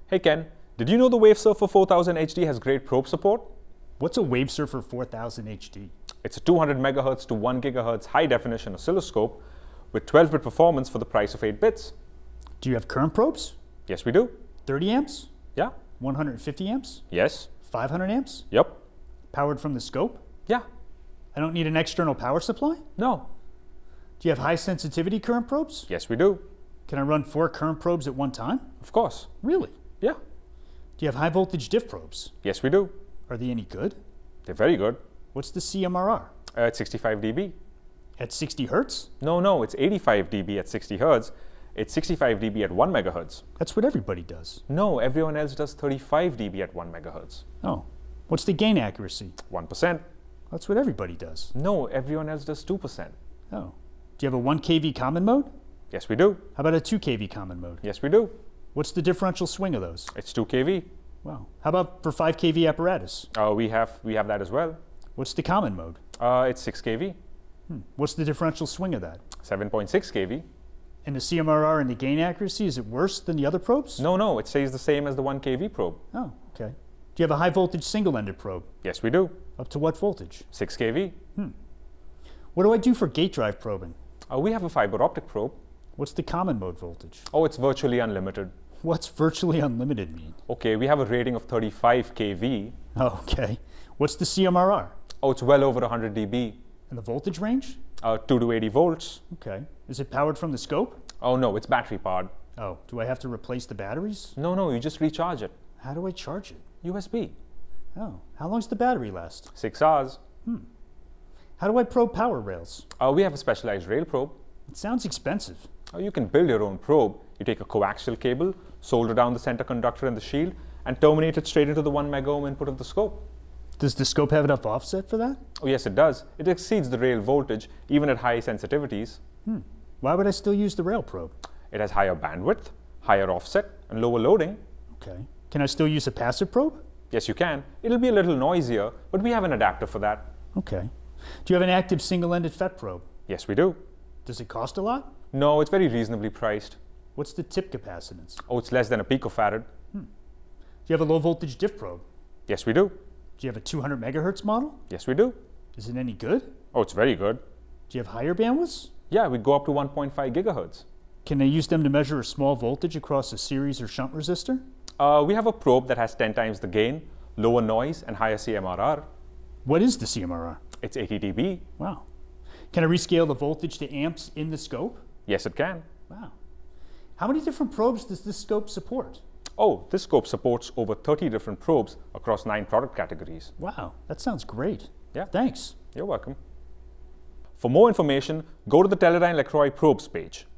Hey Ken, did you know the Wavesurfer 4000 HD has great probe support? What's a Wavesurfer 4000 HD? It's a 200 MHz to 1 GHz high-definition oscilloscope with 12-bit performance for the price of 8 bits. Do you have current probes? Yes, we do. 30 amps? Yeah. 150 amps? Yes. 500 amps? Yep. Powered from the scope? Yeah. I don't need an external power supply? No. Do you have high sensitivity current probes? Yes, we do. Can I run 4 current probes at one time? Of course. Really? Yeah. Do you have high voltage diff probes? Yes, we do. Are they any good? They're very good. What's the CMRR? At 65 dB. At 60 hertz? No, it's 85 dB at 60 Hz. It's 65 dB at 1 MHz. That's what everybody does. No, everyone else does 35 dB at 1 MHz. Oh. What's the gain accuracy? 1%. That's what everybody does. No, everyone else does 2%. Oh. Do you have a 1 kV common mode? Yes, we do. How about a 2 kV common mode? Yes, we do. What's the differential swing of those? It's 2 kV. Wow. How about for 5 kV apparatus? We have that as well. What's the common mode? It's 6 kV. What's the differential swing of that? 7.6 kV. And the CMRR and the gain accuracy, is it worse than the other probes? No, it stays the same as the 1 kV probe. Oh, okay. Do you have a high voltage single-ended probe? Yes, we do. Up to what voltage? 6 kV. What do I do for gate drive probing? We have a fiber optic probe. What's the common mode voltage? It's virtually unlimited. What's virtually unlimited mean? Okay, we have a rating of 35 kV. Oh, okay. What's the CMRR? It's well over 100 dB. And the voltage range? 2 to 80 volts. Okay. Is it powered from the scope? No, it's battery powered. Oh, do I have to replace the batteries? No, you just recharge it. How do I charge it? USB. Oh, how long does the battery last? 6 hours. How do I probe power rails? We have a specialized rail probe. It sounds expensive. You can build your own probe. You take a coaxial cable, solder down the center conductor and the shield, and terminate it straight into the 1 MΩ input of the scope. Does the scope have enough offset for that? Yes, it does. It exceeds the rail voltage, even at high sensitivities. Why would I still use the rail probe? It has higher bandwidth, higher offset, and lower loading. Okay. Can I still use a passive probe? Yes, you can. It'll be a little noisier, but we have an adapter for that. Okay. Do you have an active single-ended FET probe? Yes, we do. Does it cost a lot? No, it's very reasonably priced. What's the tip capacitance? It's less than a picofarad. Do you have a low voltage diff probe? Yes, we do. Do you have a 200 megahertz model? Yes, we do. Is it any good? It's very good. Do you have higher bandwidths? Yeah, we go up to 1.5 gigahertz. Can I use them to measure a small voltage across a series or shunt resistor? We have a probe that has 10 times the gain, lower noise, and higher CMRR. What is the CMRR? It's 80 dB. Wow. Can I rescale the voltage to amps in the scope? Yes, it can. Wow. How many different probes does this scope support? This scope supports over 30 different probes across 9 product categories. Wow, that sounds great. Yeah. Thanks. You're welcome. For more information, go to the Teledyne Lacroix probes page.